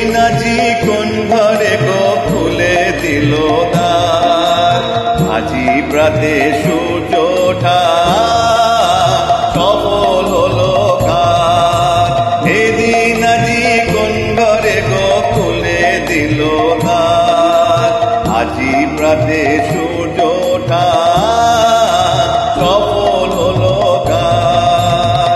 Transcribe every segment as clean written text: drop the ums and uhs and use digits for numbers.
এদিন আজি কোন ঘরে গো খুলে দিল দ্বার, আজি প্রাতে সূর্য ওঠা সফল হলো কাজ। এদিন আজি কোন ঘরে গো খুলে দিল দ্বার, আজি প্রাতে সূর্য ওঠা সফল হলো কাজ।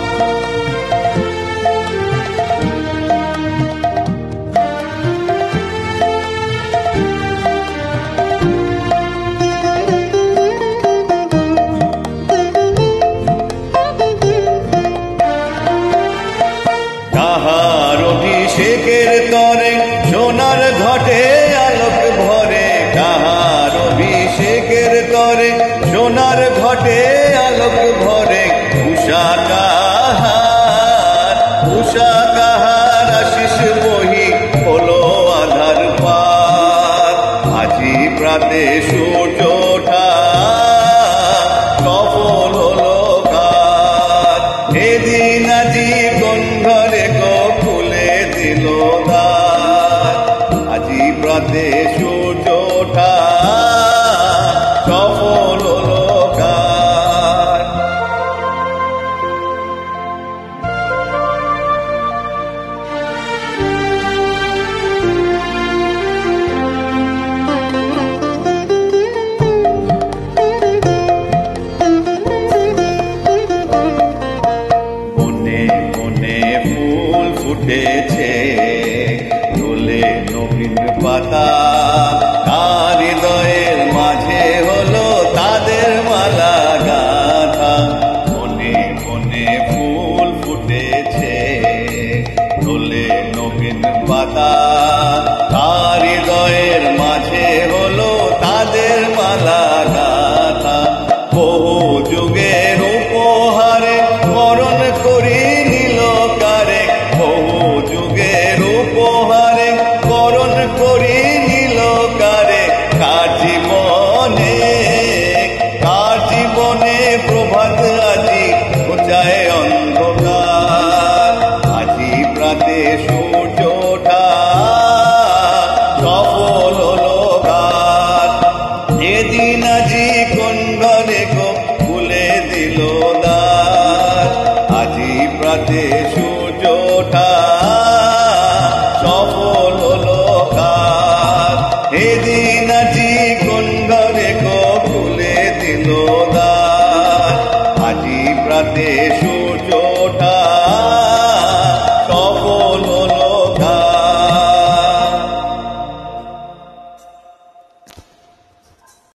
কাহার অভিষেকের তরে সোনার ঘটে আলোক ভরে, কাহার অভিষেকের তরে সোনার ঘটে আলোক ভরে। উষা কাহার আশিস বহি হলো আধার পার, আজি প্রাতে সূর্য ওঠা সফল হলো কাজ। এদিন আজি কোন ঘরে গো খুলে দিল দ্বার, আজি প্রাতে সূর্য ওঠা সফল হলো কাজ। মনে মনে ফুল ফুটেছে দোলে নবীন পাতা, তার হৃদয়ের মাঝে হলো তাদের মালা গাঁথা। মনে মনে ফুল ফুটেছে দোলে নবীন পাতা, তার হৃদয়ের মাঝে হলো তাদের মালা গাঁথা। বহু যুগের উপহারে বরণ করি নিল কারে, বহু যুগের উপহারে বরণ করি নিল কারে। কার জীবনে প্রভাত আজি ঘুচায় অন্ধকার, আজি প্রাতে সূর্য ওঠা সফল হলো কাজ। এদিন আজি কোন ঘরে গো খুলে দিল দ্বার, আজি প্রাতে সূর্য ওঠা